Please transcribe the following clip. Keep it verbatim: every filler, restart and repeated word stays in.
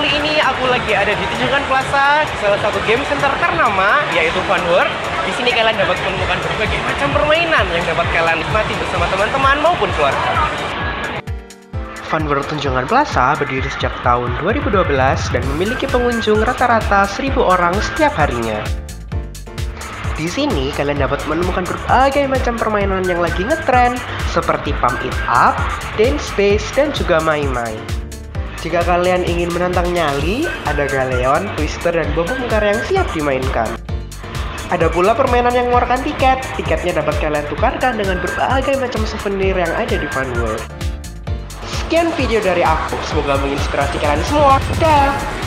kali ini aku lagi ada di Tunjungan Plaza, salah satu game center ternama yaitu Fun World. Di sini kalian dapat menemukan berbagai macam permainan yang dapat kalian nikmati bersama teman-teman maupun keluarga. Fun World Tunjungan Plaza berdiri sejak tahun dua ribu dua belas dan memiliki pengunjung rata-rata seribu orang setiap harinya. Di sini kalian dapat menemukan berbagai macam permainan yang lagi ngetren seperti Pump It Up, Dance Space, dan juga Mai-Mai. Jika kalian ingin menantang nyali, ada Galeon, Twister, dan Bob Bongkar yang siap dimainkan. Ada pula permainan yang mengeluarkan tiket. Tiketnya dapat kalian tukarkan dengan berbagai macam souvenir yang ada di Fun World. Sekian video dari aku, semoga menginspirasi kalian semua. Dah!